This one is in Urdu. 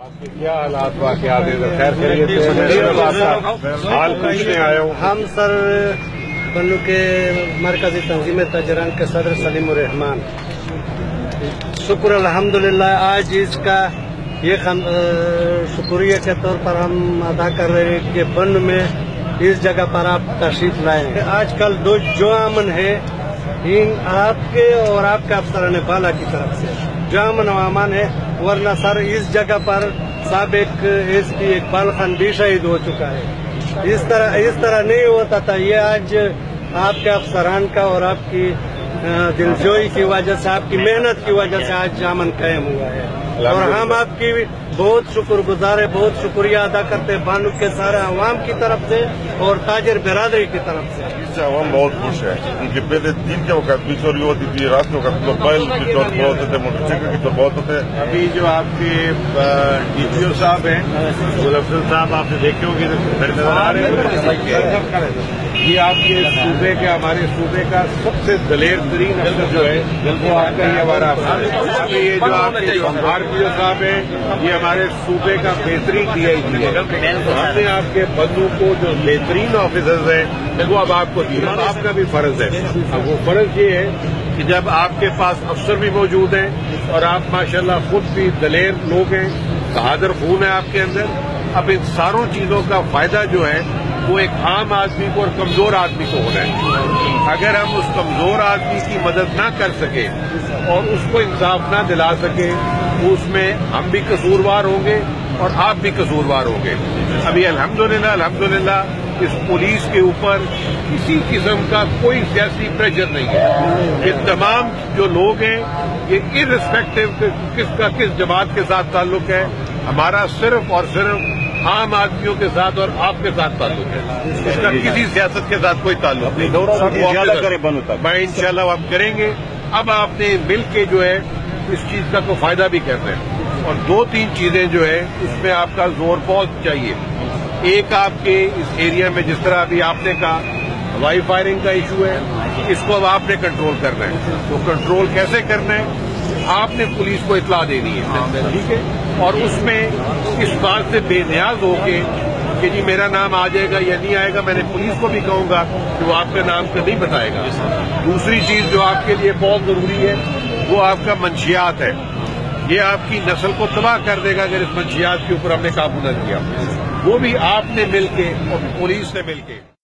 کیا حالات واقعات خیر خیریت سے حال پوچھنے آیا ہوں. ہم سر بنو کے مرکزی تنظیم تاجران کے صدر سلیم الرحمان، شکر الحمدللہ آج اس کا یہ شکریہ کے طور پر ہم ادا کر رہے ہیں کہ بن میں اس جگہ پر آپ تشریف لائیں. آج کل جو امن ہے آپ کے اور آپ کے افسران بالا کی طرف سے جو امن و امان ہے، ورنہ سر اس جگہ پر سابق ایس پی اقبال خان بھی شہید ہو چکا ہے. اس طرح نہیں ہوتا تھا. یہ آج آپ کے افسران کا اور آپ کی دلجوئی کی وجہ سے، آپ کی محنت کی وجہ سے آج امن قائم ہوا ہے، اور ہم آپ کی بہت شکر گزار ہے، بہت شکریہ ادا کرتے ہیں بانو کے سارے عوام کی طرف سے اور تاجر برادری کی طرف سے. اس سے عوام بہت خوش ہے کیونکہ پہلے دن کے وقت بھی چوری ہوتی تھی، رات کے وقت موبائل کی چور بہت ہوتے، موٹر سائیکل کی چور بہت ہوتے. ابھی جو آپ کے ڈی پی او صاحب ہیں گل افضل صاحب، آپ نے دیکھے ہوں گے نظر آ رہے ہیں. یہ آپ کے صوبے کے، ہمارے صوبے کا سب سے دلیر ترین افسر جو ہے وہ آپ کا یہ ہمارا افسر ہے. یہ جو آپ کے آر پی او صاحب ہیں، یہ ہمارے صوبے کا بہترین ڈی آئی جی ہے. ہم نے آپ کے بندوں کو جو بہترین آفیسرز ہیں وہ اب آپ کو دیے. آپ کا بھی فرض ہے. اب وہ فرض یہ ہے کہ جب آپ کے پاس افسر بھی موجود ہیں اور آپ ماشاءاللہ خود بھی دلیر لوگ ہیں، بہادر خون ہے آپ کے اندر، اب ان ساروں چیزوں کا فائدہ جو ہے وہ ایک عام آدمی کو اور کمزور آدمی کو ہونا ہے. اگر ہم اس کمزور آدمی کی مدد نہ کر سکے اور اس کو انصاف نہ دلا سکے، اس میں ہم بھی قصوروار ہوں گے اور آپ بھی قصوروار ہوں گے. ابھی الحمدللہ اس پولیس کے اوپر کسی قسم کا کوئی سیاسی پریشر نہیں ہے. یہ تمام جو لوگ ہیں یہ ارسپیکٹو کس جماعت کے ساتھ تعلق ہے، ہمارا صرف اور صرف عام آدمیوں کے ساتھ اور آپ کے ساتھ تعلق ہے. اس کا کسی سیاست کے ساتھ کوئی تعلق نہیں. میں انشاءاللہ ہم کریں گے. اب آپ نے مل کے جو ہے اس چیز کا تو فائدہ بھی کرنا ہے، اور دو تین چیزیں جو ہے اس میں آپ کا زور بہت چاہیے. ایک آپ کے اس ایریا میں جس طرح ابھی آپ نے کہا ہوائی فائرنگ کا ایشو ہے، اس کو اب آپ نے کنٹرول کرنا ہے. تو کنٹرول کیسے کرنا ہے؟ آپ نے پولیس کو اطلاع دینی ہے، ٹھیک ہے، اور اس میں اس بات سے بے نیاز ہو کے کہ جی میرا نام آ جائے گا یا نہیں آئے گا، میں نے پولیس کو بھی کہوں گا کہ وہ آپ کے نام کو نہیں بتائے گا. دوسری چیز جو آپ کے لیے بہت ضروری ہے وہ آپ کا منشیات ہے. یہ آپ کی نسل کو تباہ کر دے گا اگر اس منشیات کے اوپر ہم نے قابو نہ کیا. وہ بھی آپ نے مل کے اور پولیس نے مل کے